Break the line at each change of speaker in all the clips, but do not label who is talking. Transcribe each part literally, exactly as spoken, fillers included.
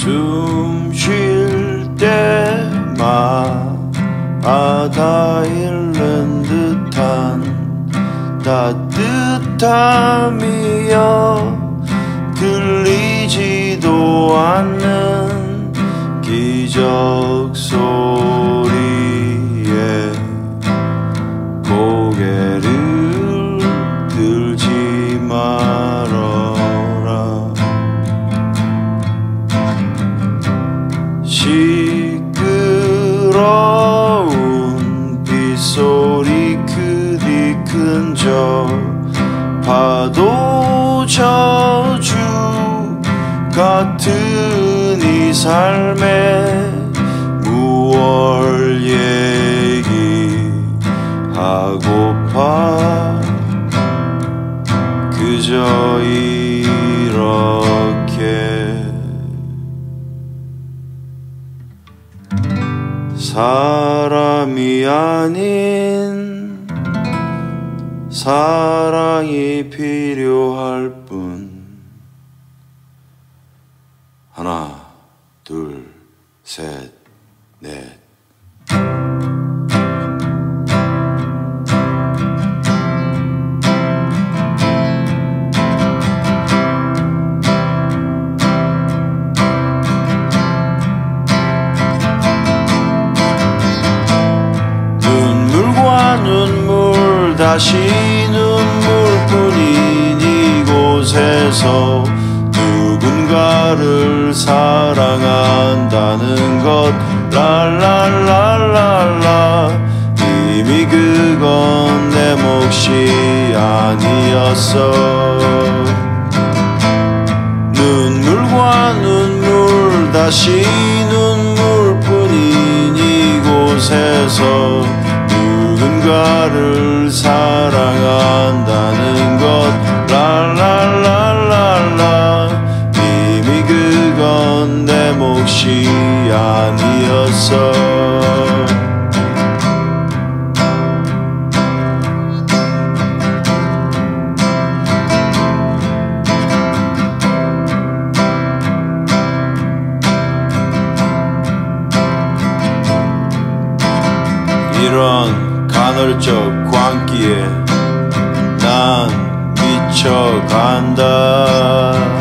숨 쉴 때마다 잃는 듯한 따뜻함이여 들리지도 않는 기적 소리에 고개를 들지 말아라. 시끄러운 빗소리 그리 큰 저 파도 저주 같은 이 삶에 무얼 얘기하고파 그저 이렇게 사람이 아닌 사랑이 필요할 뿐. 하나, 둘, 셋, 넷. 눈물과 눈물 다시 눈물뿐인 이곳에서 누군가를 사랑한다는 것 랄랄랄랄라 이미 그건 내 몫이 아니었어. 눈물과 눈물 다시 눈물뿐인 이곳에서 누군가를 사랑한다는 것 랄랄랄랄라 이미 그건 내 몫이 아니었어. 이런 간헐적 광기에 난 미쳐간다.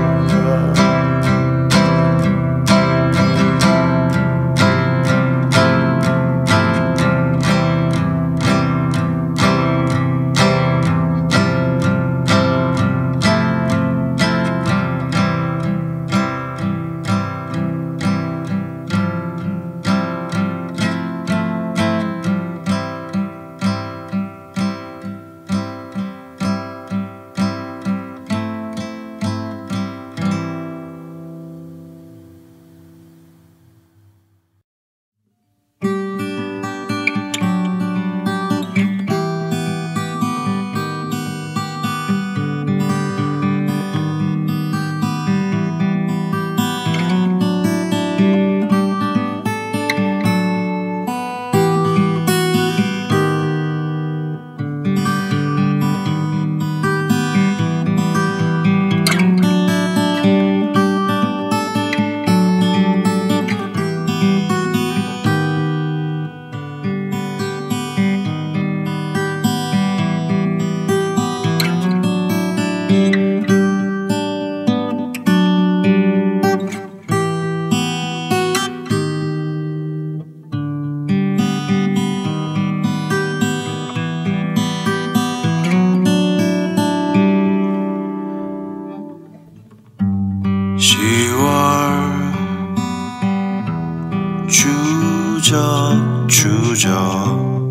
추적 추적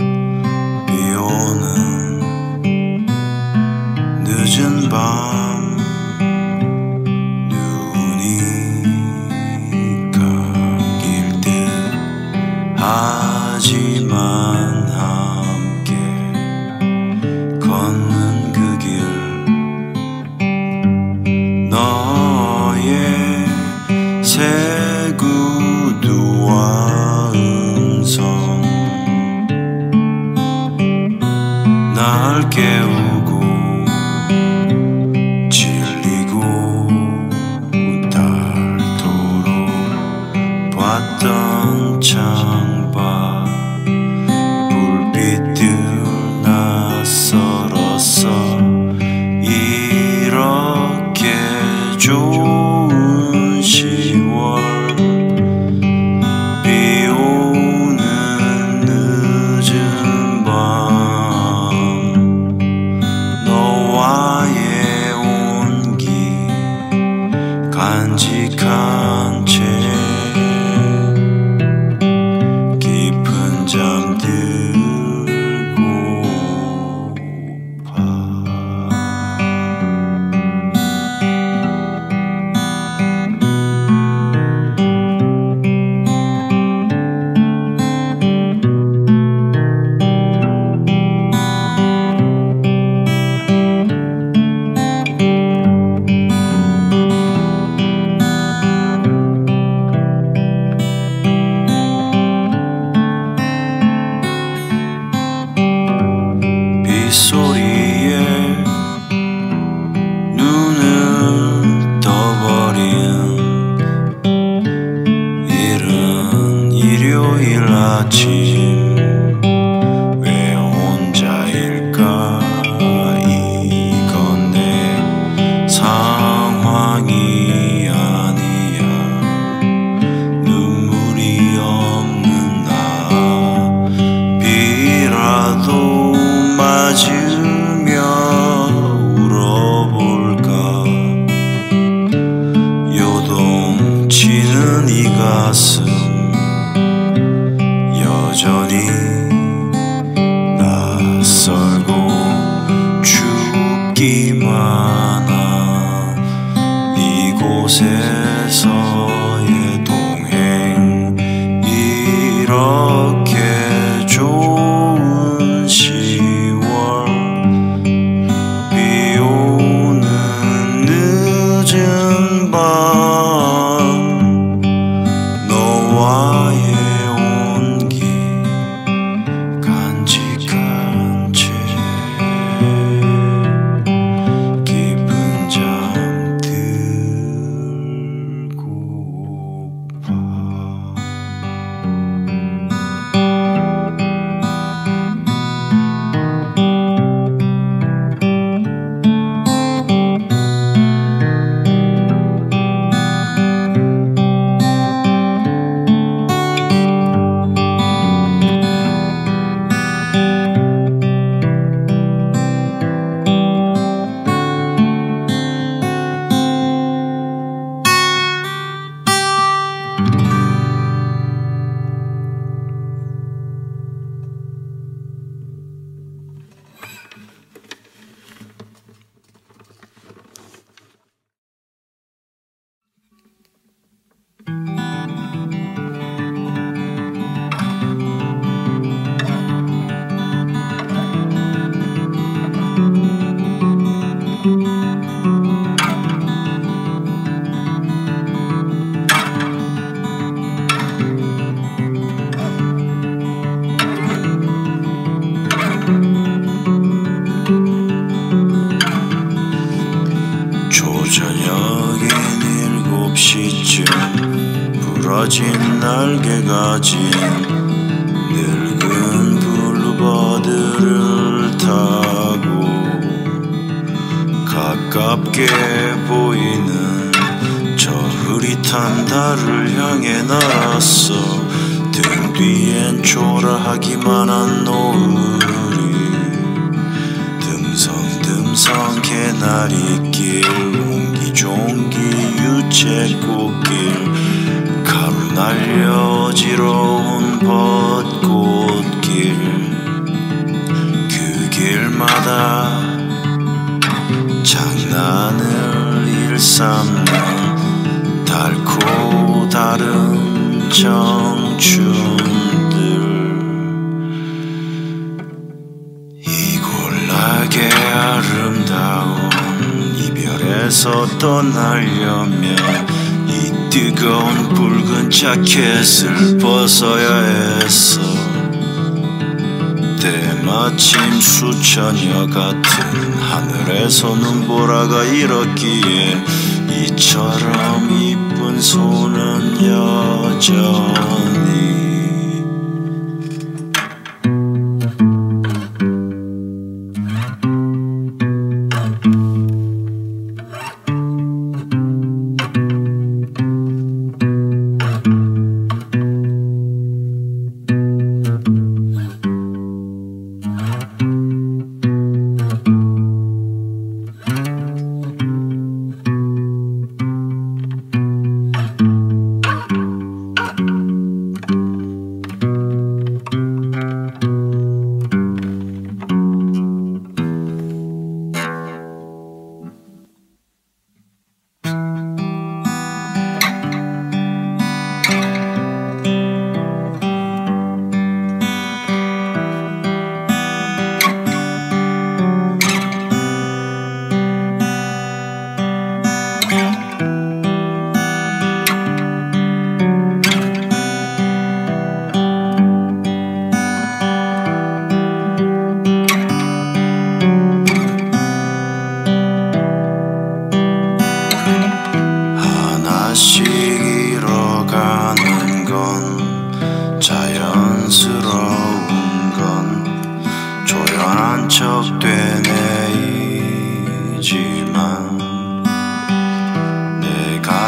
비오는 늦은 밤 눈이 감길 듯 하지만 함께 걷는 그 길 너의 새 구두와 음성 날 깨우고 질리고 닳도록 간직한 채 깊은 잠 들고파 빗소리에 눈을 떠버린 이른 일요일 아침 왜 혼자일까 이건 내 상황이 아니야 눈물이 없는 나 비라도 맞으며 울어볼까 요동치는 이 가슴 여전히 낯설고 춥기만 한 이곳에서의 동행 이렇게 좋은 시월 비오는 늦은 밤 너와의 온기 간직한 채 깊은 잠 들고파 조저녁인 일곱 시쯤 부러진 날개 가진 늙은 블루버드를 타고 가깝게 보이는 저 흐릿한 달을 향해 날았어 등 뒤엔 초라하기만 한 노을이 듬성듬성 개나리길 옹기종기 유채꽃길 가루 날려 어지러운 벚꽃길 그 길마다 장난을 일삼는 달고 다른 청춘들 이골나게 아름다운 이별에서 떠나려면 이 뜨거운 붉은 자켓을 벗어야 했어 때마침 수천여 같은 하늘에서 눈보라가 일었기에 이처럼 이쁜 손은 여전히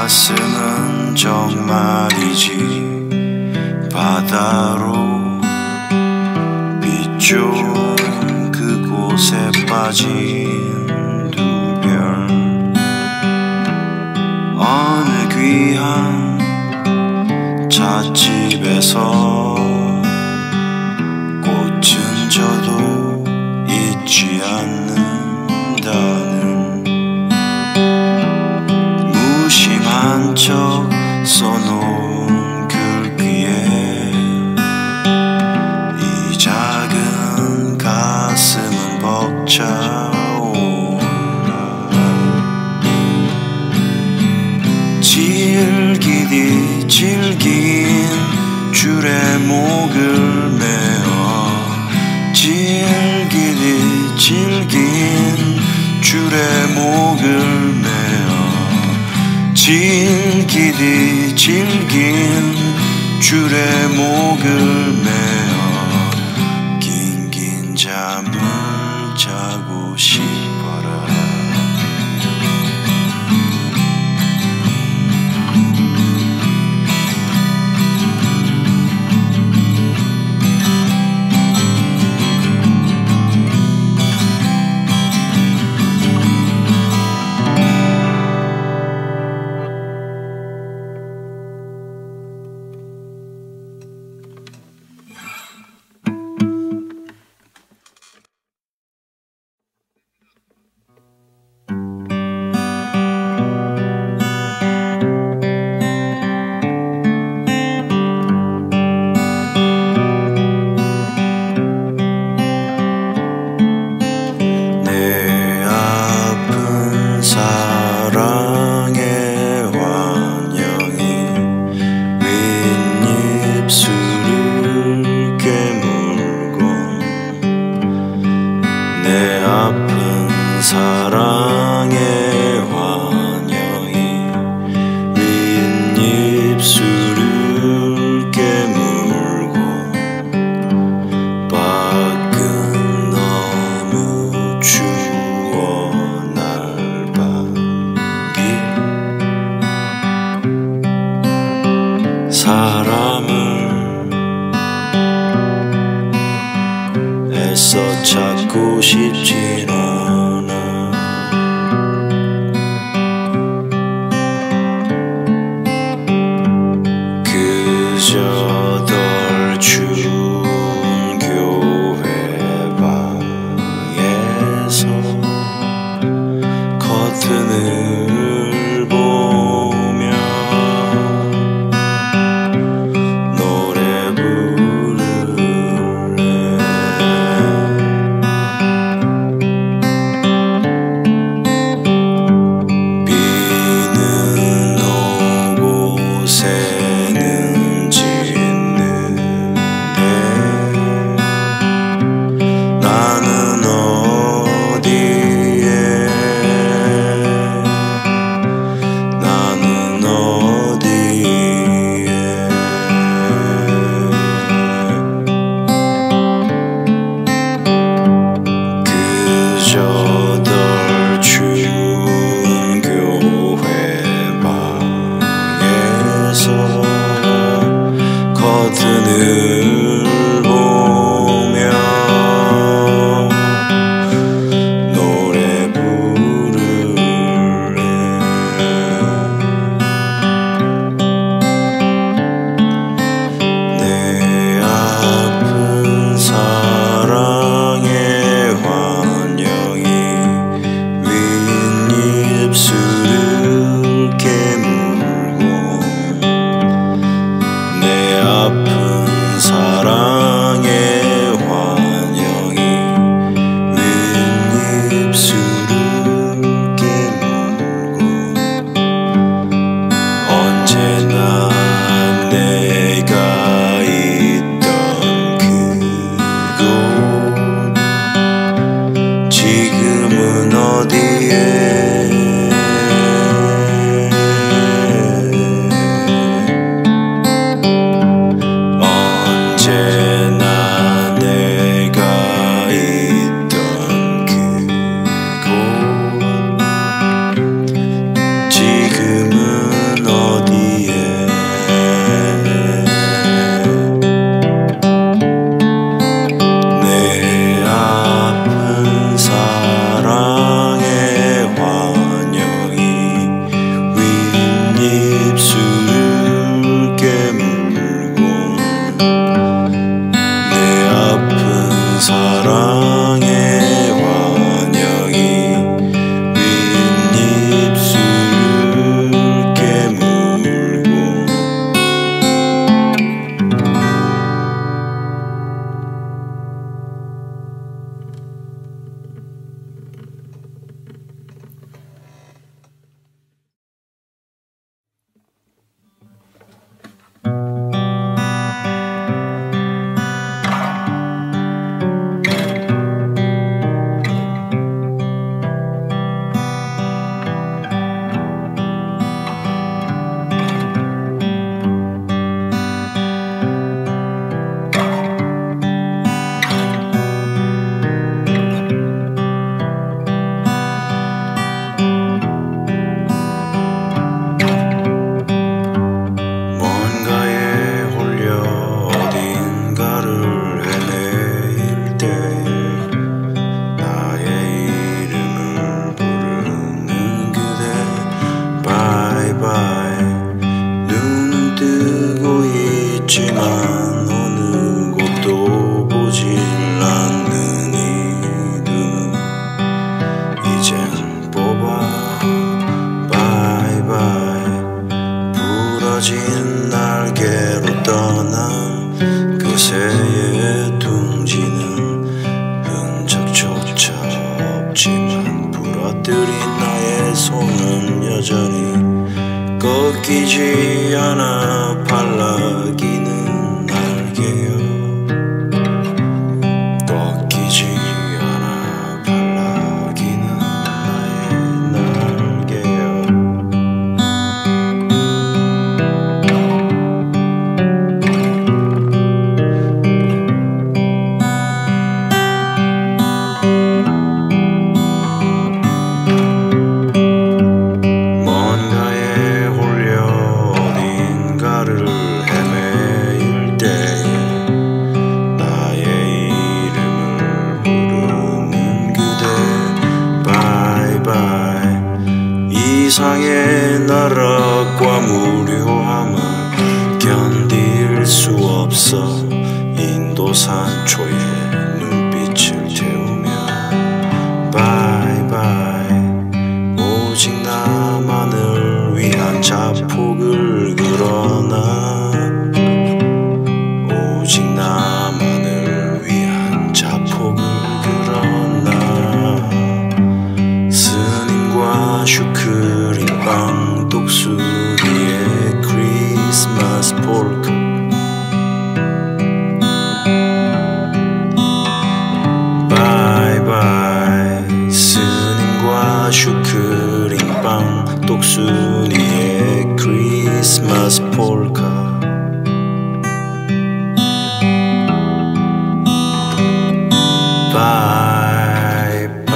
가슴은 정말이지 바다로 빛좀 그곳에 빠진 두 별 어느 귀한 찻집에서 꽃은 저도 잊지 않는다는 무심한 척 써놓은 글귀에 이 작은 가슴은 벅차오라. 질기디 질긴 줄에 목을 메어 질기디 질긴 줄에 목을 메어 질기디 질긴 줄에 목을 메어 긴긴 잠을 자고 싶어라. 사랑의 환영이 윗입술을 깨물고 밖은 너무 추워 날 반길 사람을 애써 찾고 싶진 않아. 그저 덜 추운 교회 방에서 커튼을 보며 노래 부를래. 부러진 날개로 떠나 그새의 둥지는 흔적조차 없지만 부러뜨린 나의 손은 여전히 꺾이지 않아 발라기는 날개여 꺾이지 않아 발라기는 나의 날개여 뭔가에 홀려 어딘가를 헤매일 때에 나의 이름을 부르는 그대 바이바이 이상의 나락과 무료함을 견딜 수 없어 인도산초에 눈빛을 태우며 바이바이 오직 나만을 위한 자폭을 그러나 오직 나만을 위한 자폭을 그러나 스님과 슈크림빵 독수리의 크리스마스 폴카 바이바이 스님과 슈크림빵 독수리의 크리스마스 폴카 바이바이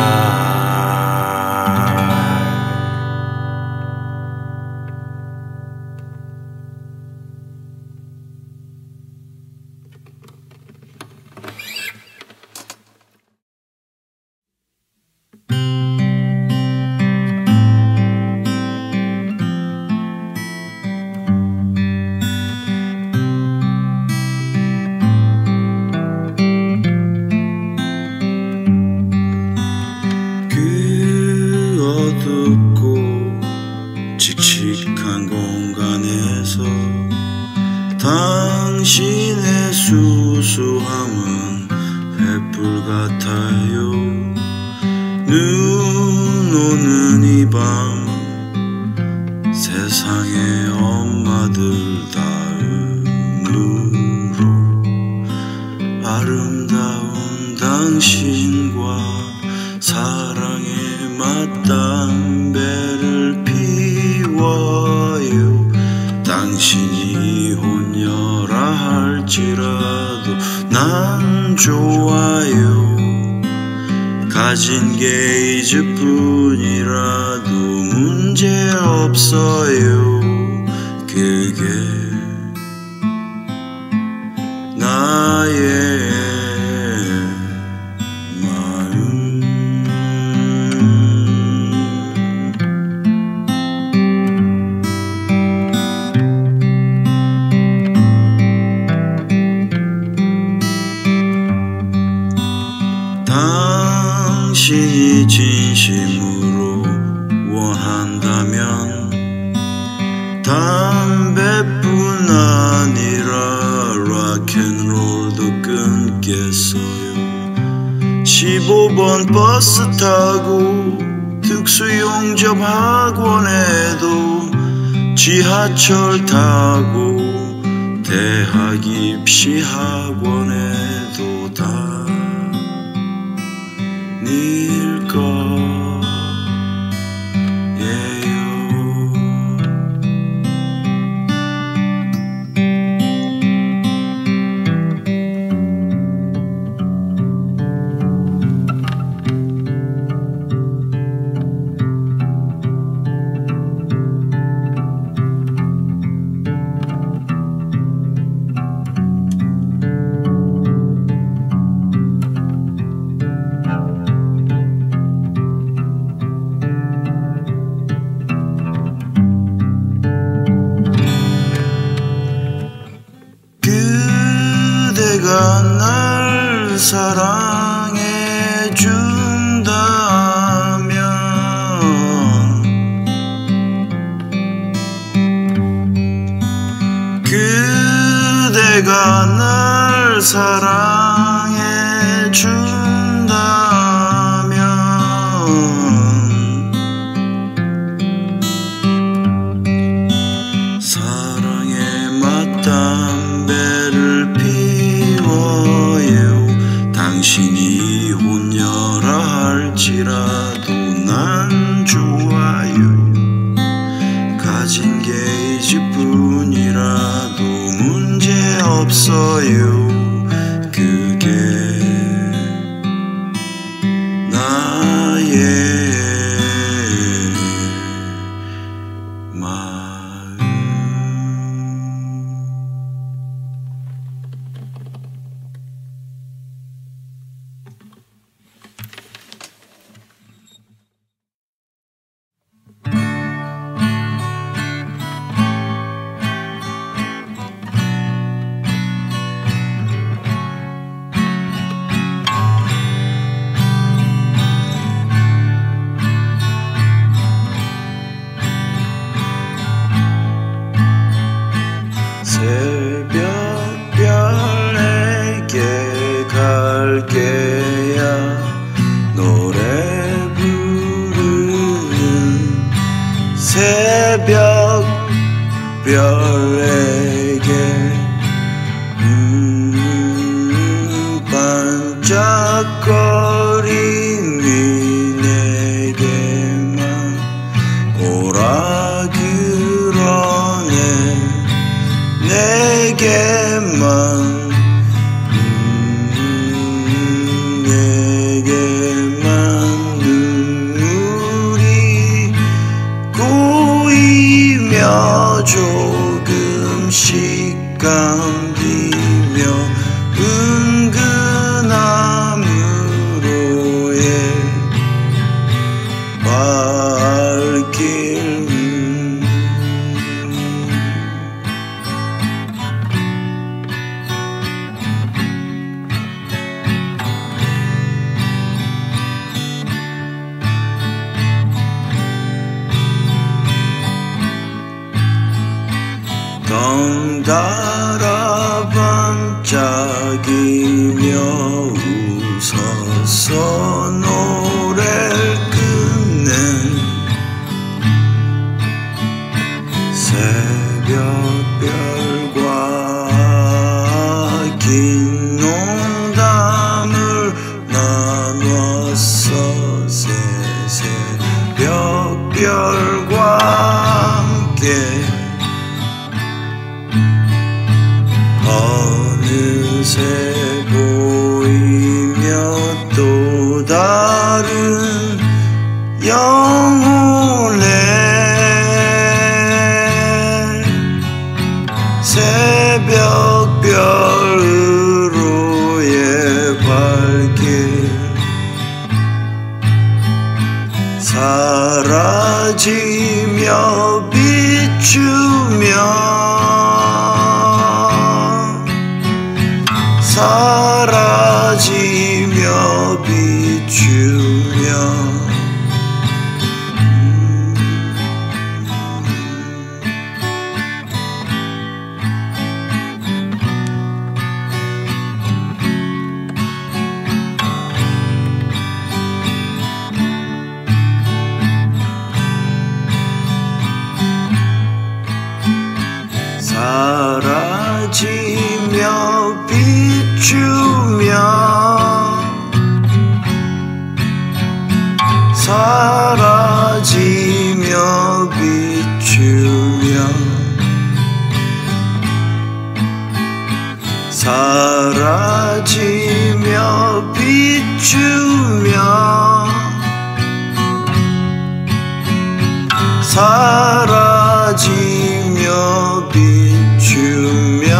그 어둡고 칙칙한 공간에서 당신의 수수함은 횃불 같아요. 눈 오는 이 밤 세상의 엄마들 다음으로 아름다운 당신과 사랑의 맛담배를 피워요. 당신이 혼녀라 할지라도 난 좋아요. 가진 게 이제뿐이라도 문제 없어요. 그게 나의 당신이 진심으로 원한다면 담배뿐 아니라 락앤롤도 끊겠어요. 십오 번 버스 타고 특수용접 학원에도 지하철 타고 대학 입시 학원에도 다 닐 거예요. 그대가 날 사랑해 준다면 그대가 날 사랑해 준다면 사랑의 맛담배를 피워요. 당신이 혼녀라 할지라도 난 좋아요. 가진 게 이집뿐이라도 문제 없어요. 그게 나의 마음. 새벽별에게 갈게야 노래 부르는 새벽별에게 음, 반짝거림이 내게만 오라 그러네. 내게만 음, 내게만 눈물이 고이며 조금씩 감기며 은근함으로의 발길 덩달아 반짝이며 웃어서 노래를 끝낸 새벽별과 긴 농담을 나눴어. 새벽별과 함께 어느새 보이며 또 다른 영혼의 새벽별으로의 발길 사라지며 비추며 사라지며 비추며 사라지며 비추며 사라지며 비추며 사라지며 비추며 사라지며 비추며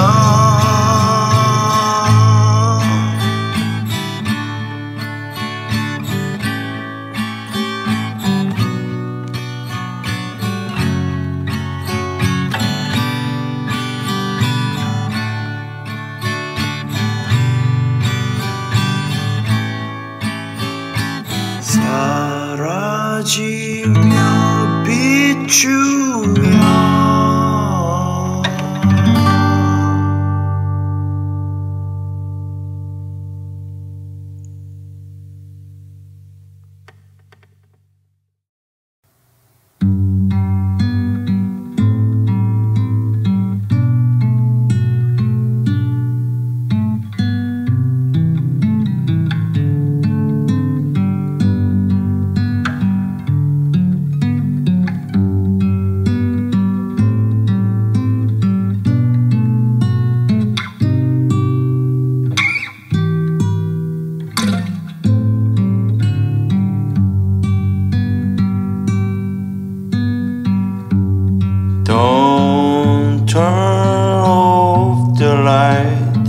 Don't turn off the light.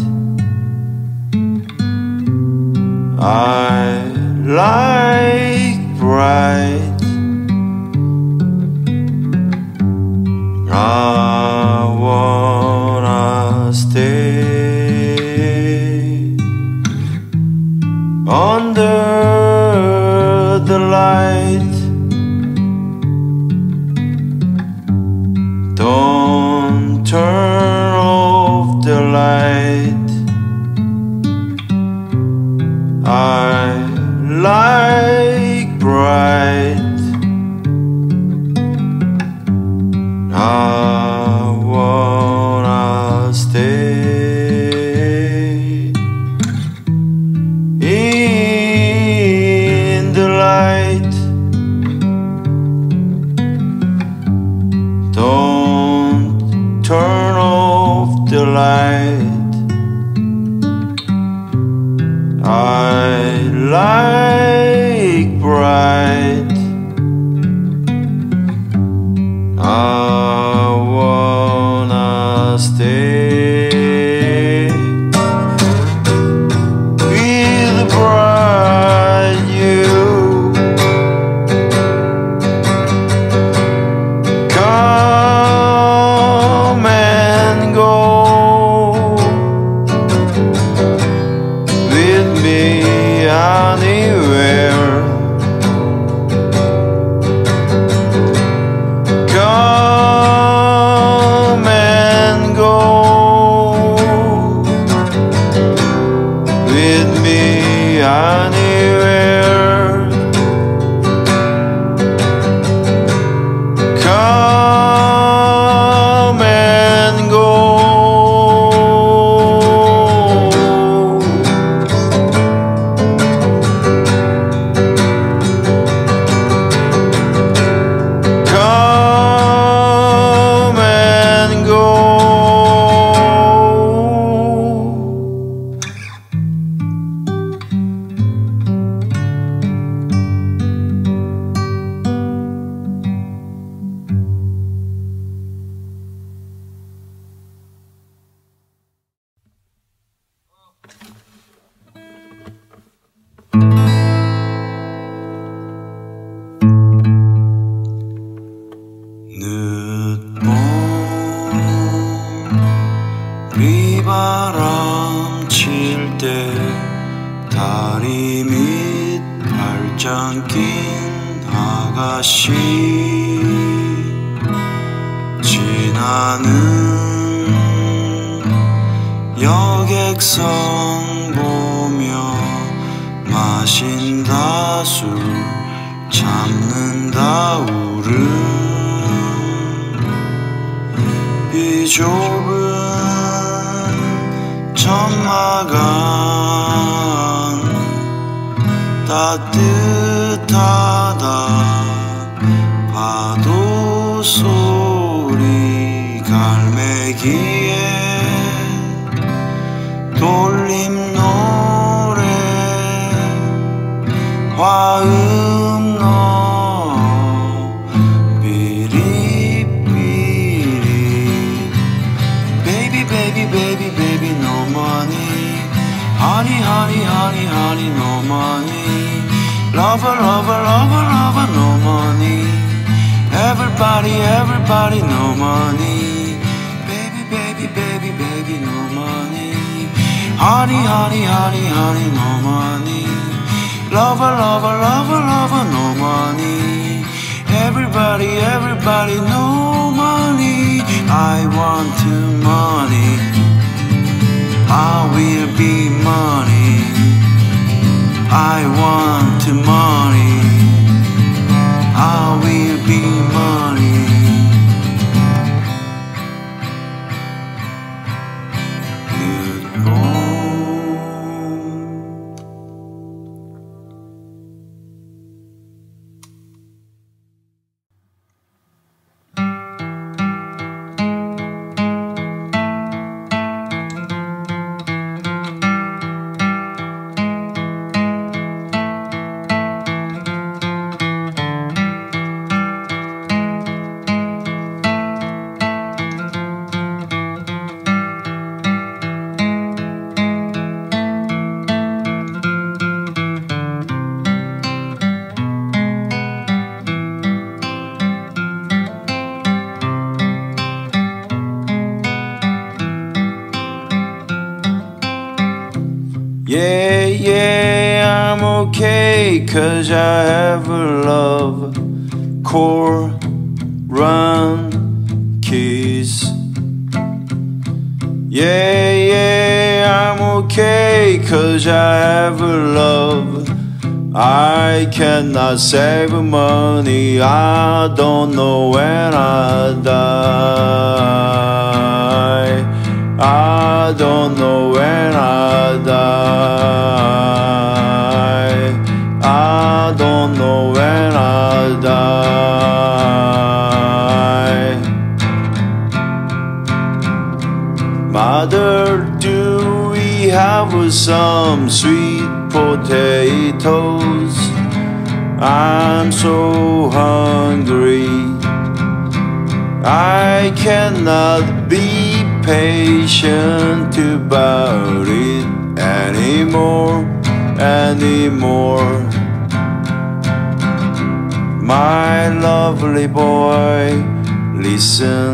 I like bright. I wanna stay under the light. Don't turn off the light. I like bright. I wanna stay in the light. Don't turn off the light. I like bright. I wanna stay with bright you. Come and go with me anywhere. Come and go with me anywhere. Come and go. Come and go. 늦봄 비바람 칠 때 다리 밑 발장 낀 아가씨 지나는 여객선 보며 마신다 술 참는다 울음 이 좁은 천막안 따뜻하다 파도 소리 갈매기에 돌림 노래 화음 너 비리비리 baby baby baby baby no money honey honey honey honey no money lover lover lover lover no money everybody everybody no money baby baby baby baby no money honey honey honey honey no money lover lover lover lover no money everybody everybody no money I want to money I will be money I want to money I will be money 늦고 yeah, I'm okay, 'cause I have a love, core, run, kiss. Yeah, yeah, I'm okay, 'cause I have a love. I cannot save money, I don't know when I die. I don't know when I die. I don't know when I die. Mother, do we have some sweet potatoes? I'm so hungry, I cannot be patient about it anymore, anymore. My lovely boy, listen,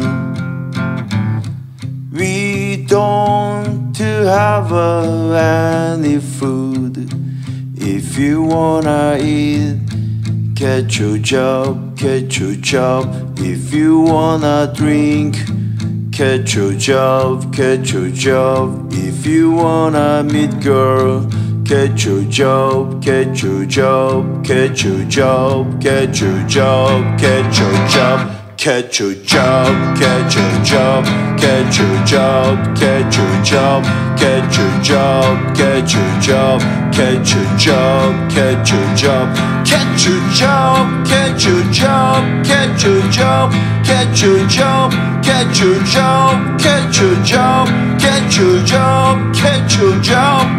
we don't have uh, any food. If you wanna eat, get your job, get your job. If you wanna drink, get your job, get your job. If you wanna meet girl, get your job, get your job, get your job, get your job, get your job. Get your job, get your job, get your job, get your job, get your job, get your job, get your job, get your job, get your job, get your job, get your job, get your job, get your job, get your job, get your job, get your job.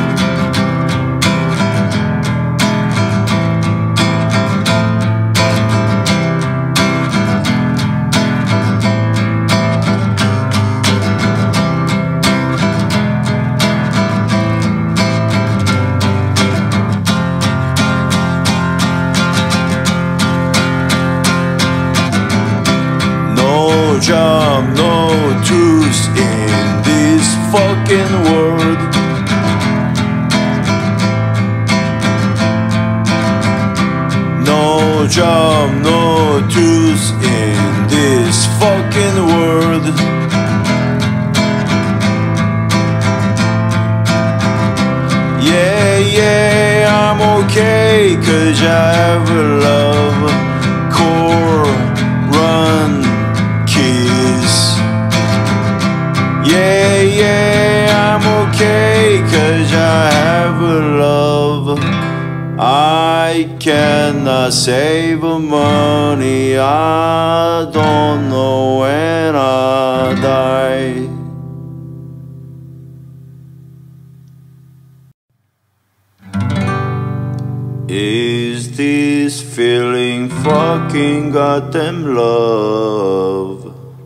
No job, no truth in this fucking world. No job, no truth in this fucking world. Yeah, yeah, I'm okay, 'cause I have a love, core, run, kiss. Yeah, yeah, I'm okay, 'cause I have a love. I cannot save money, I don't know when I die. Is this feeling fucking goddamn love?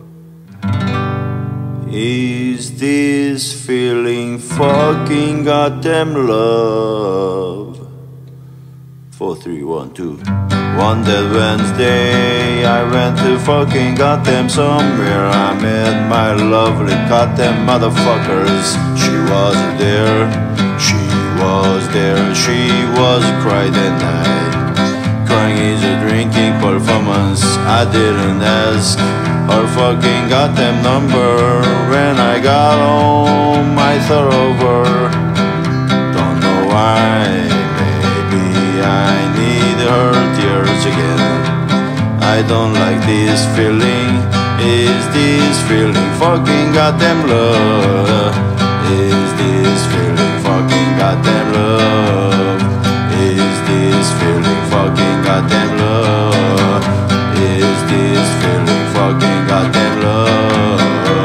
Is this feeling fucking goddamn love? Four, three, one, two. One that Wednesday I went to fucking goddamn somewhere. I met my lovely goddamn motherfuckers. She was there, she was there, she was crying at night. Crying is a drinking performance. I didn't ask her fucking goddamn number. When I got home I thought over, don't know why, maybe I need her tears again. I don't like this feeling. Is this feeling fucking goddamn love? Is this feeling fucking goddamn love? Is this feeling fucking goddamn love? Is this feeling fucking goddamn love?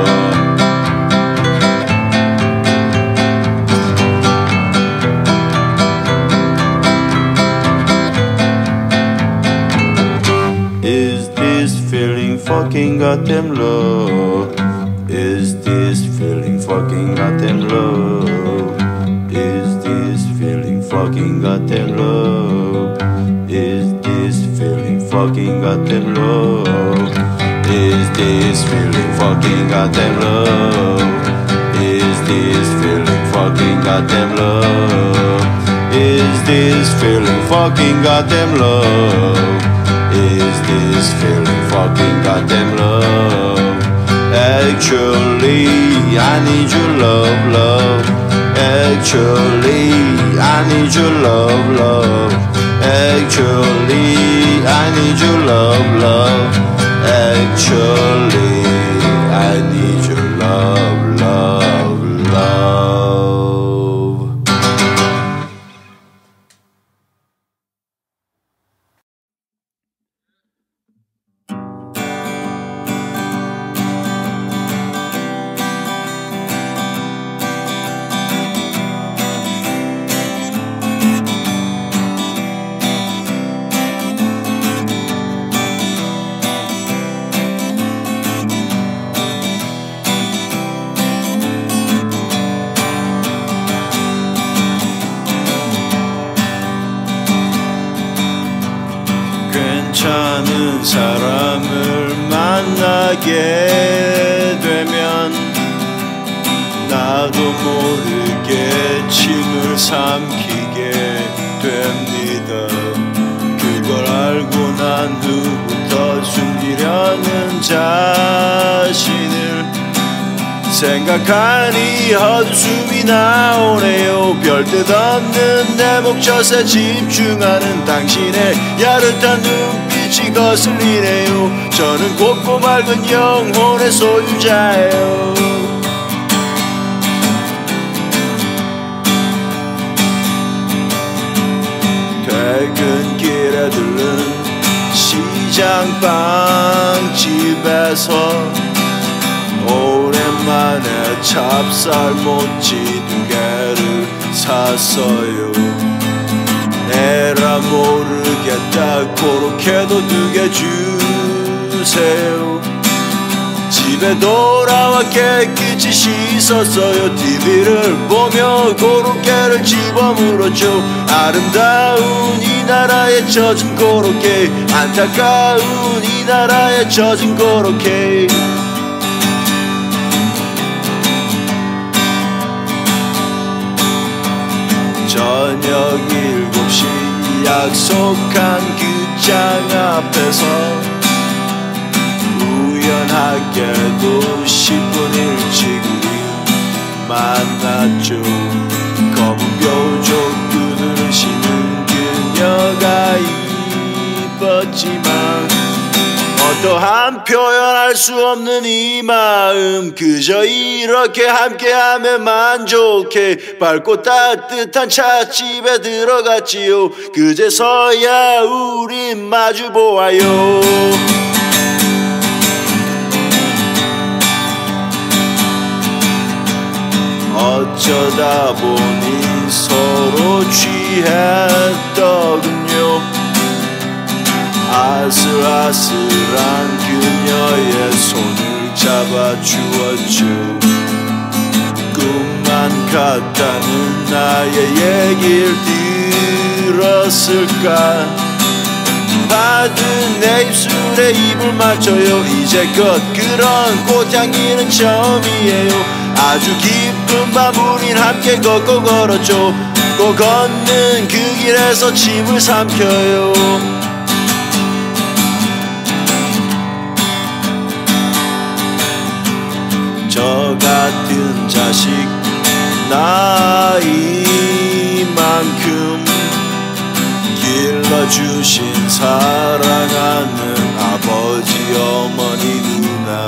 Is this feeling fucking goddamn love? Is this feeling fucking goddamn love? Is this feeling fucking goddamn love? Is this feeling fucking goddamn love? Is this feeling fucking goddamn love? Is this feeling fucking goddamn love? Is this feeling fucking goddamn love? Is this feeling fucking goddamn love? Actually, I need your love, love. Actually, I need your love, love. Actually, I need your love, love. Actually, I need your love, love, love. 괜찮은 사람을 만나게 되면 나도 모르게 침을 삼키게 됩니다. 그걸 알고 난 후부터 숨기려는 자신을 생각하니 한숨이 나오네요. 별뜻 없는 내 목젖에 집중하는 당신의 야릇한 눈빛이 거슬리네요. 저는 곱고 맑은 영혼의 소유자예요. 퇴근길에 들른 시장 빵집에서 오랜만에 찹쌀모찌 두 개를 샀어요. 에라 모르겠다, 고로케도 두 개 주세요. 집에 돌아와 깨끗이 씻었어요. 티비를 보며 고로케를 집어 물었죠. 아름다운 이 나라에 젖은 고로케, 안타까운 이 나라에 젖은 고로케. 저녁 일곱 시 약속한 그 장 앞에서 우연하게도 십 분 일찍 우리 만났죠. 검은 뾰족 눈을 쉬는 그녀가 이뻤지만 어떠한 표현할 수 없는 이 마음, 그저 이렇게 함께하면 만족해. 밝고 따뜻한 찻집에 들어갔지요. 그제서야 우린 마주보아요. 어쩌다 보니 서로 취했더군요. 아슬아슬한 그녀의 손을 잡아주었죠. 꿈만 같다는 나의 얘기를 들었을까. 받은 내 입술에 입을 맞춰요. 이제껏 그런 꽃향기는 처음이에요. 아주 깊은 밤 우린 함께 걷고 걸었죠. 꼭 걷는 그 길에서 침을 삼켜요. 저 같은 자식 나이만큼 길러주신 사랑하는 아버지 어머니 누나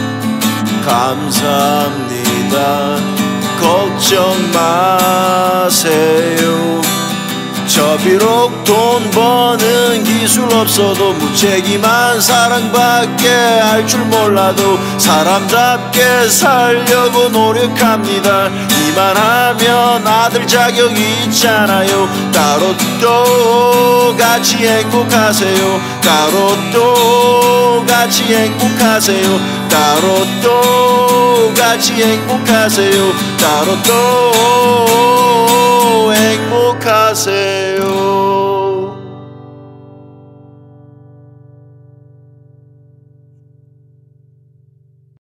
감사합니다. 걱정 마세요. 저 비록 돈 버는 기술 없어도 무책임한 사랑밖에 할 줄 몰라도 사람답게 살려고 노력합니다. 이만하면 아들 자격이 있잖아요. 따로 또 같이 행복하세요. 따로 또 같이 행복하세요. 따로 또 같이 행복하세요. 따로 또